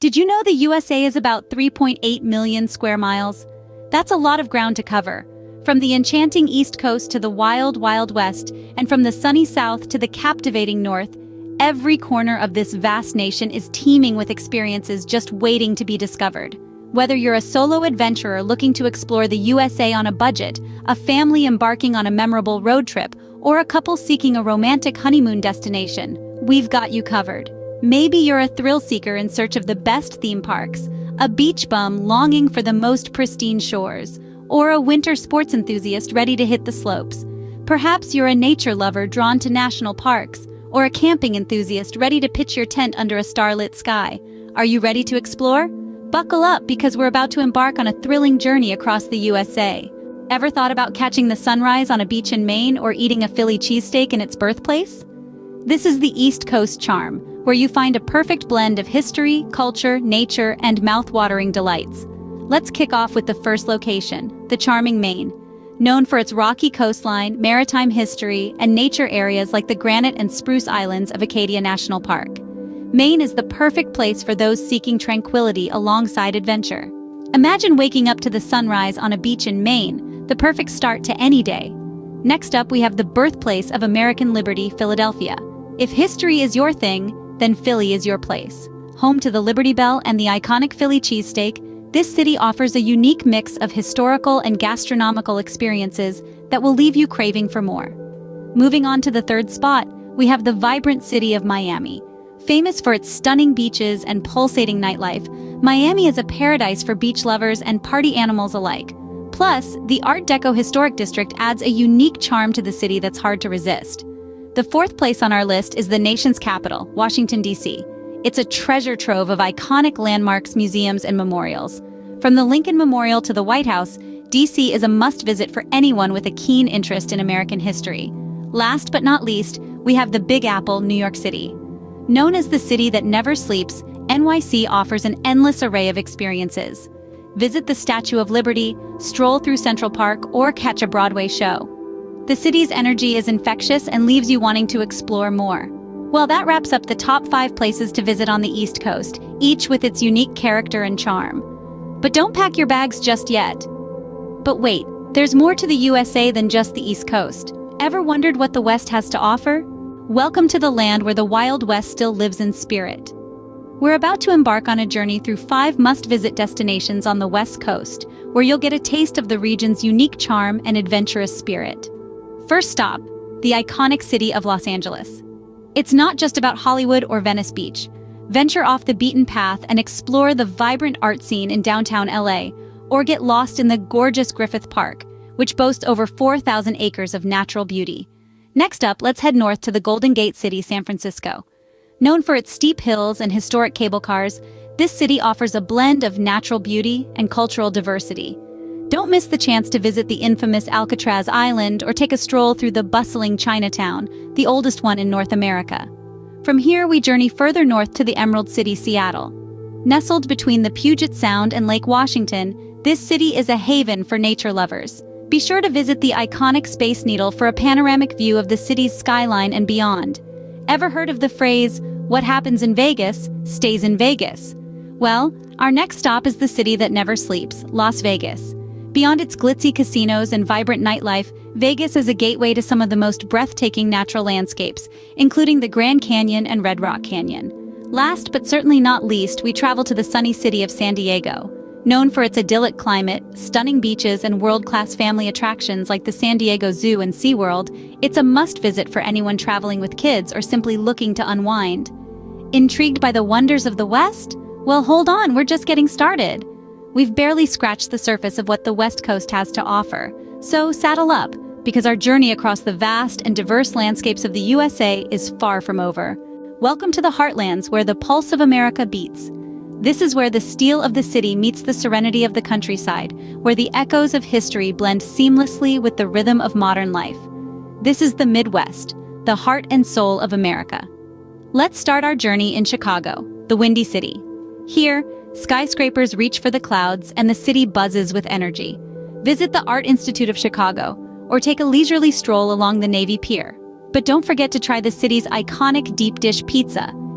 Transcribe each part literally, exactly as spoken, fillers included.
Did you know the U S A is about three point eight million square miles? That's a lot of ground to cover. From the enchanting East Coast to the wild, wild West, and from the sunny South to the captivating North, every corner of this vast nation is teeming with experiences just waiting to be discovered. Whether you're a solo adventurer looking to explore the U S A on a budget, a family embarking on a memorable road trip, or a couple seeking a romantic honeymoon destination, we've got you covered. Maybe you're a thrill seeker in search of the best theme parks, a beach bum longing for the most pristine shores, or a winter sports enthusiast ready to hit the slopes. Perhaps you're a nature lover drawn to national parks, or a camping enthusiast ready to pitch your tent under a starlit sky. Are you ready to explore? Buckle up because we're about to embark on a thrilling journey across the U S A. Ever thought about catching the sunrise on a beach in Maine or eating a Philly cheesesteak in its birthplace? This is the East Coast charm, where you find a perfect blend of history, culture, nature, and mouth-watering delights. Let's kick off with the first location, the charming Maine. Known for its rocky coastline, maritime history, and nature areas like the Granite and Spruce Islands of Acadia National Park. Maine is the perfect place for those seeking tranquility alongside adventure. Imagine waking up to the sunrise on a beach in Maine, the perfect start to any day. Next up, we have the birthplace of American liberty, Philadelphia. If history is your thing, then Philly is your place. Home to the Liberty Bell and the iconic Philly cheesesteak, this city offers a unique mix of historical and gastronomical experiences that will leave you craving for more. Moving on to the third spot, we have the vibrant city of Miami. Famous for its stunning beaches and pulsating nightlife, Miami is a paradise for beach lovers and party animals alike. Plus, the Art Deco Historic District adds a unique charm to the city that's hard to resist. The fourth place on our list is the nation's capital, Washington, D C It's a treasure trove of iconic landmarks, museums, and memorials. From the Lincoln Memorial to the White House, D C is a must-visit for anyone with a keen interest in American history. Last but not least, we have the Big Apple, New York City. Known as the city that never sleeps, N Y C offers an endless array of experiences. Visit the Statue of Liberty, stroll through Central Park, or catch a Broadway show. The city's energy is infectious and leaves you wanting to explore more. Well, that wraps up the top five places to visit on the East Coast, each with its unique character and charm. But don't pack your bags just yet. But wait, there's more to the U S A than just the East Coast. Ever wondered what the West has to offer? Welcome to the land where the Wild West still lives in spirit. We're about to embark on a journey through five must-visit destinations on the West Coast, where you'll get a taste of the region's unique charm and adventurous spirit. First stop, the iconic city of Los Angeles. It's not just about Hollywood or Venice Beach. Venture off the beaten path and explore the vibrant art scene in downtown L A, or get lost in the gorgeous Griffith Park, which boasts over four thousand acres of natural beauty. Next up, let's head north to the Golden Gate City, San Francisco. Known for its steep hills and historic cable cars, this city offers a blend of natural beauty and cultural diversity. Don't miss the chance to visit the infamous Alcatraz Island or take a stroll through the bustling Chinatown, the oldest one in North America. From here, we journey further north to the Emerald City, Seattle. Nestled between the Puget Sound and Lake Washington, this city is a haven for nature lovers. Be sure to visit the iconic Space Needle for a panoramic view of the city's skyline and beyond. Ever heard of the phrase, "What happens in Vegas, stays in Vegas"? Well, our next stop is the city that never sleeps, Las Vegas. Beyond its glitzy casinos and vibrant nightlife, Vegas is a gateway to some of the most breathtaking natural landscapes, including the Grand Canyon and Red Rock Canyon. Last but certainly not least, we travel to the sunny city of San Diego. Known for its idyllic climate, stunning beaches, and world-class family attractions like the San Diego Zoo and SeaWorld, it's a must-visit for anyone traveling with kids or simply looking to unwind. Intrigued by the wonders of the West? Well, hold on, we're just getting started. We've barely scratched the surface of what the West Coast has to offer, so saddle up, because our journey across the vast and diverse landscapes of the U S A is far from over. Welcome to the heartlands where the pulse of America beats. This is where the steel of the city meets the serenity of the countryside, where the echoes of history blend seamlessly with the rhythm of modern life. This is the Midwest, the heart and soul of America. Let's start our journey in Chicago, the Windy City. Here, skyscrapers reach for the clouds and the city buzzes with energy. Visit the Art Institute of Chicago, or take a leisurely stroll along the Navy Pier. But don't forget to try the city's iconic deep dish pizza.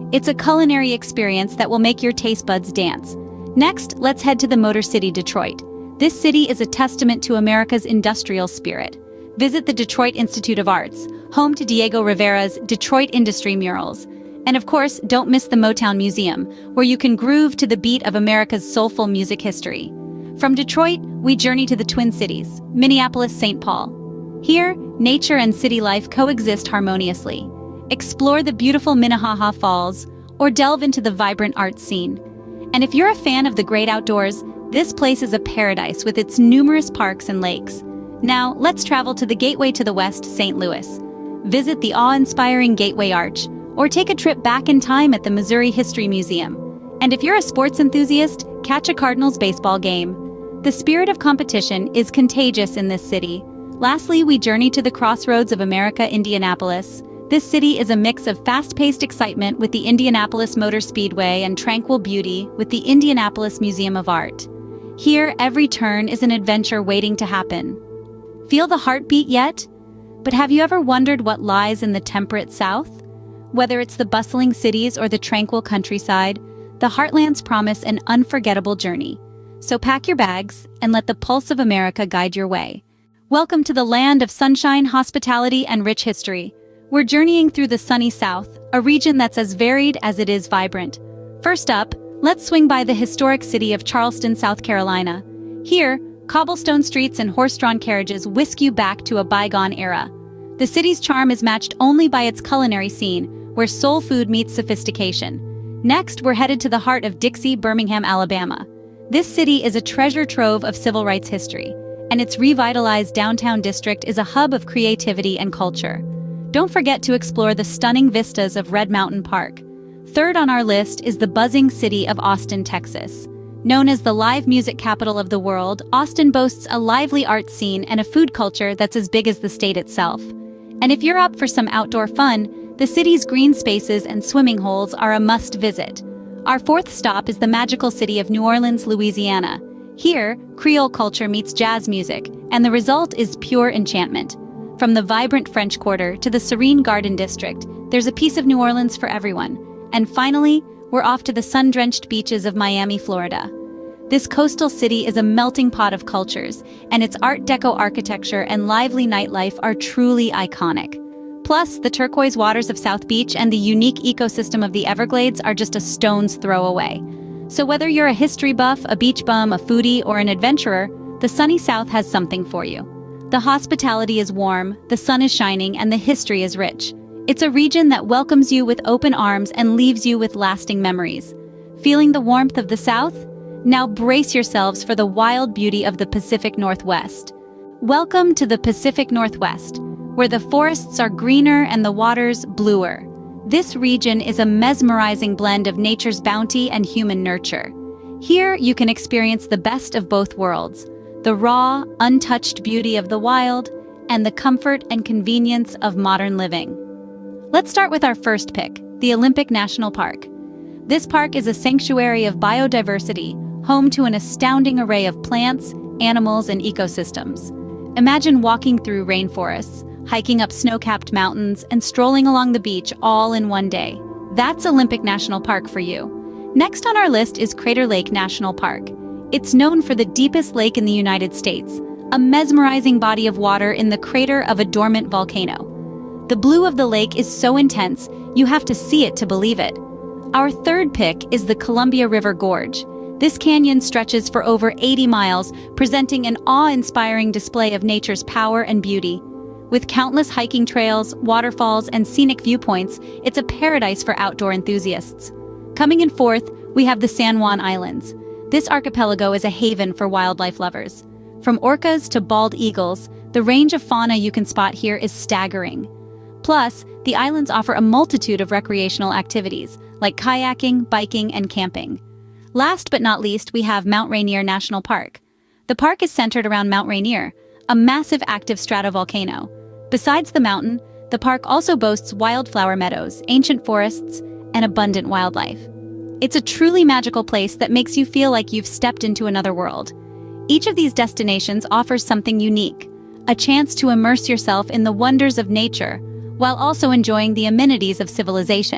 It's a culinary experience that will make your taste buds dance. Next, let's head to the Motor City, Detroit. This city is a testament to America's industrial spirit. Visit the Detroit Institute of Arts, home to Diego Rivera's Detroit Industry Murals. And of course, don't miss the Motown Museum, where you can groove to the beat of America's soulful music history. From Detroit, we journey to the Twin Cities, Minneapolis, Saint Paul. Here, nature and city life coexist harmoniously. Explore the beautiful Minnehaha Falls, or delve into the vibrant art scene. And if you're a fan of the great outdoors, this place is a paradise with its numerous parks and lakes. Now, let's travel to the gateway to the west, Saint Louis. Visit the awe-inspiring Gateway Arch, or take a trip back in time at the Missouri History Museum. And if you're a sports enthusiast, catch a Cardinals baseball game. The spirit of competition is contagious in this city. Lastly, we journey to the crossroads of America, Indianapolis. This city is a mix of fast-paced excitement with the Indianapolis Motor Speedway and tranquil beauty with the Indianapolis Museum of Art. Here, every turn is an adventure waiting to happen. Feel the heartbeat yet? But have you ever wondered what lies in the temperate South? Whether it's the bustling cities or the tranquil countryside, the heartlands promise an unforgettable journey. So pack your bags and let the pulse of America guide your way. Welcome to the land of sunshine, hospitality, and rich history. We're journeying through the sunny South, a region that's as varied as it is vibrant. First up, let's swing by the historic city of Charleston, South Carolina. Here, cobblestone streets and horse-drawn carriages whisk you back to a bygone era. The city's charm is matched only by its culinary scene, where soul food meets sophistication. Next, we're headed to the heart of Dixie, Birmingham, Alabama. This city is a treasure trove of civil rights history, and its revitalized downtown district is a hub of creativity and culture. Don't forget to explore the stunning vistas of Red Mountain Park. Third on our list is the buzzing city of Austin, Texas. Known as the live music capital of the world, Austin boasts a lively art scene and a food culture that's as big as the state itself. And if you're up for some outdoor fun, the city's green spaces and swimming holes are a must-visit. Our fourth stop is the magical city of New Orleans, Louisiana. Here, Creole culture meets jazz music, and the result is pure enchantment. From the vibrant French Quarter to the serene Garden District, there's a piece of New Orleans for everyone. And finally, we're off to the sun-drenched beaches of Miami, Florida. This coastal city is a melting pot of cultures, and its Art Deco architecture and lively nightlife are truly iconic. Plus, the turquoise waters of South Beach and the unique ecosystem of the Everglades are just a stone's throw away. So whether you're a history buff, a beach bum, a foodie, or an adventurer, the sunny South has something for you. The hospitality is warm, the sun is shining, and the history is rich. It's a region that welcomes you with open arms and leaves you with lasting memories. Feeling the warmth of the South? Now brace yourselves for the wild beauty of the Pacific Northwest. Welcome to the Pacific Northwest, where the forests are greener and the waters bluer. This region is a mesmerizing blend of nature's bounty and human nurture. Here, you can experience the best of both worlds, the raw, untouched beauty of the wild, and the comfort and convenience of modern living. Let's start with our first pick, the Olympic National Park. This park is a sanctuary of biodiversity, home to an astounding array of plants, animals, and ecosystems. Imagine walking through rainforests, hiking up snow-capped mountains, and strolling along the beach all in one day. That's Olympic National Park for you. Next on our list is Crater Lake National Park. It's known for the deepest lake in the United States, a mesmerizing body of water in the crater of a dormant volcano. The blue of the lake is so intense, you have to see it to believe it. Our third pick is the Columbia River Gorge. This canyon stretches for over eighty miles, presenting an awe-inspiring display of nature's power and beauty. With countless hiking trails, waterfalls, and scenic viewpoints, it's a paradise for outdoor enthusiasts. Coming in fourth, we have the San Juan Islands. This archipelago is a haven for wildlife lovers. From orcas to bald eagles, the range of fauna you can spot here is staggering. Plus, the islands offer a multitude of recreational activities, like kayaking, biking, and camping. Last but not least, we have Mount Rainier National Park. The park is centered around Mount Rainier, a massive active stratovolcano. Besides the mountain, the park also boasts wildflower meadows, ancient forests, and abundant wildlife. It's a truly magical place that makes you feel like you've stepped into another world. Each of these destinations offers something unique, a chance to immerse yourself in the wonders of nature, while also enjoying the amenities of civilization.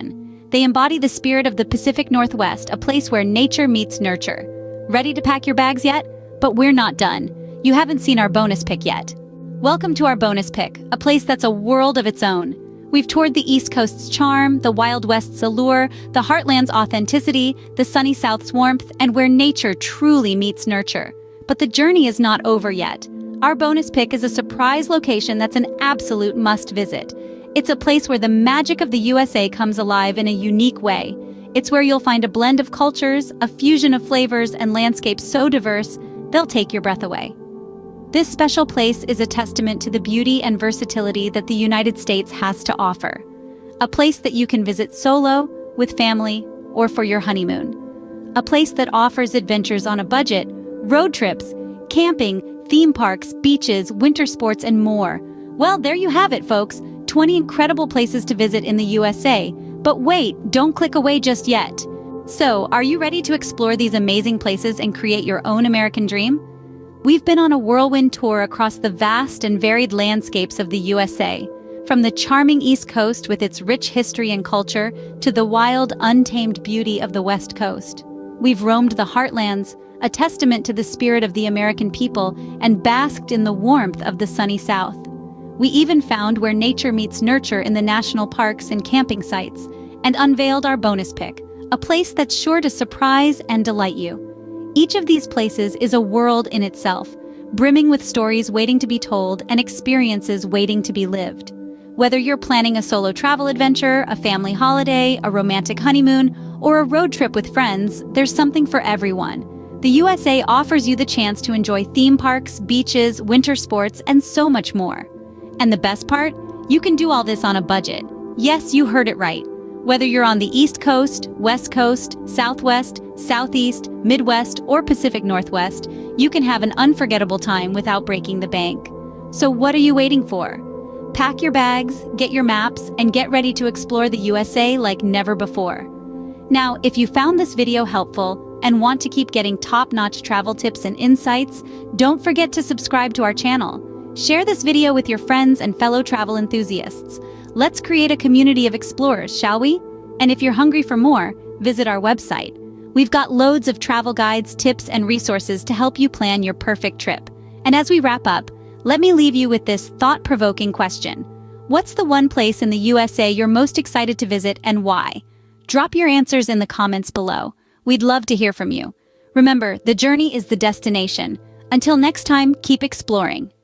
They embody the spirit of the Pacific Northwest, a place where nature meets nurture. Ready to pack your bags yet? But we're not done. You haven't seen our bonus pick yet. Welcome to our bonus pick, a place that's a world of its own. We've toured the East Coast's charm, the Wild West's allure, the Heartland's authenticity, the sunny South's warmth, and where nature truly meets nurture. But the journey is not over yet. Our bonus pick is a surprise location that's an absolute must-visit. It's a place where the magic of the U S A comes alive in a unique way. It's where you'll find a blend of cultures, a fusion of flavors, and landscapes so diverse, they'll take your breath away. This special place is a testament to the beauty and versatility that the United States has to offer. A place that you can visit solo, with family, or for your honeymoon. A place that offers adventures on a budget, road trips, camping, theme parks, beaches, winter sports, and more. Well, there you have it, folks. twenty incredible places to visit in the U S A. But wait, don't click away just yet. So, are you ready to explore these amazing places and create your own American dream? We've been on a whirlwind tour across the vast and varied landscapes of the U S A, from the charming East Coast with its rich history and culture to the wild, untamed beauty of the West Coast. We've roamed the heartlands, a testament to the spirit of the American people, and basked in the warmth of the sunny South. We even found where nature meets nurture in the national parks and camping sites, and unveiled our bonus pick, a place that's sure to surprise and delight you. Each of these places is a world in itself, brimming with stories waiting to be told and experiences waiting to be lived. Whether you're planning a solo travel adventure, a family holiday, a romantic honeymoon, or a road trip with friends, there's something for everyone. The U S A offers you the chance to enjoy theme parks, beaches, winter sports, and so much more. And the best part? You can do all this on a budget. Yes, you heard it right. Whether you're on the East Coast, West Coast, Southwest, Southeast, Midwest, or Pacific Northwest, you can have an unforgettable time without breaking the bank. So what are you waiting for? Pack your bags, get your maps, and get ready to explore the U S A like never before. Now, if you found this video helpful and want to keep getting top-notch travel tips and insights, don't forget to subscribe to our channel. Share this video with your friends and fellow travel enthusiasts. Let's create a community of explorers, shall we? And if you're hungry for more, visit our website. We've got loads of travel guides, tips, and resources to help you plan your perfect trip. And as we wrap up, let me leave you with this thought-provoking question. What's the one place in the U S A you're most excited to visit and why? Drop your answers in the comments below. We'd love to hear from you. Remember, the journey is the destination. Until next time, keep exploring.